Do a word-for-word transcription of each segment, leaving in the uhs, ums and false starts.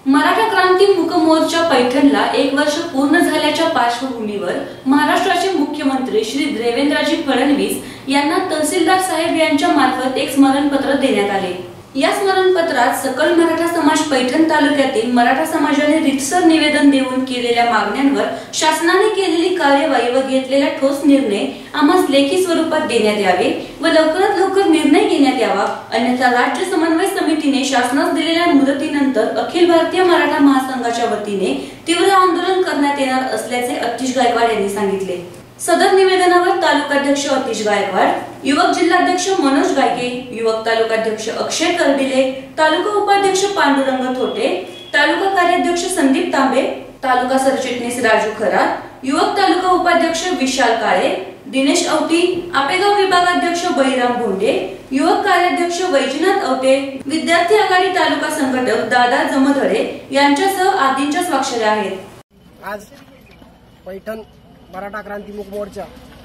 मराठा क्रांती मूक मोर्चा पैठणला एक वर्ष पूर्ण झाल्याच्या पार्श्वभूमीवर महाराष्ट्राचे मुख्यमंत्री श्री देवेंद्रजी फडणवीस यांना तहसीलदार साहेब यांच्या मार्फत एक स्मरणपत्र देण्यात आले। या स्मरणपत्रात सकल मराठा समाज पैठण तालुक्यातील मराठा समाजाने रितसर निवेदन देऊन केलेल्या मागण्यांवर शासनाने केलेली कार्यवाही व घेतलेला ठोस निर्णय आम्हास लेखी स्वरूपात देण्यात यावे व लवकरात लवकर निर्णय घेण्यात यावा, अन्यथा राज्य समन्वय समितीने शासनास दिलेल्या मुदतीनंतर अखिल भारतीय मराठा महासंघाच्या वतीने तीव्र आंदोलन करण्यात येणार असल्याचे अतिश गायकवाड यांनी सांगितले। सदर निवेदनावर तालुकाध्यक्ष अतिश गायकवाड, युवक जिल्हाध्यक्ष मनोज गायके, युवक तालुकाध्यक्ष अक्षय करडिले, तालुका उपाध्यक्ष पांडुरंग थोटे, तालुका कार्याध्यक्ष संदीप तांबे, तालुका सरचिटणीस राजू खरात, युवक तालुका उपाध्यक्ष विशाल काळे, दिनेश औटी, आपेगाव विभागाध्यक्ष बळीराम भोंडे, युवक कार्याध्यक्ष वैजनाथ औटे, विद्यार्थी आघाडी तालुका संघटक दादा जमधडे यांच्यासह आदींच्या स्वाक्षऱ्या आहेत। आज पैठण मराठा क्रांती मूक मोर्चा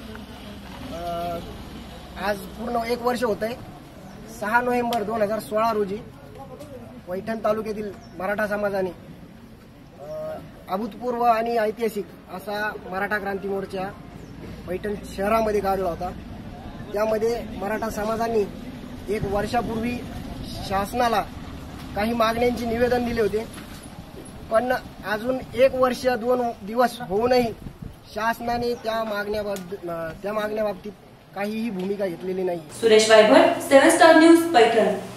आज पूर्ण एक वर्ष होत आहे। सहा नोव्हेंबर दोन हजार सोळा रोजी पैठण तालुक्यातील मराठा समाजाने अभूतपूर्व आणि ऐतिहासिक असा मराठा क्रांती मोर्चा पैठण शहरामध्ये काढला होता। त्यामध्ये मराठा समाजाने एक वर्षापूर्वी शासनाला काही मागण्यांची निवेदन दिले होते, पण अजून एक वर्ष दोन दिवस होऊनही शासनाने त्या मागण्याबाबत त्या मागण्याबाबतीत काहीही भूमिका घेतलेली नाही। Suresh Vaybhat, seven star news, Paithan.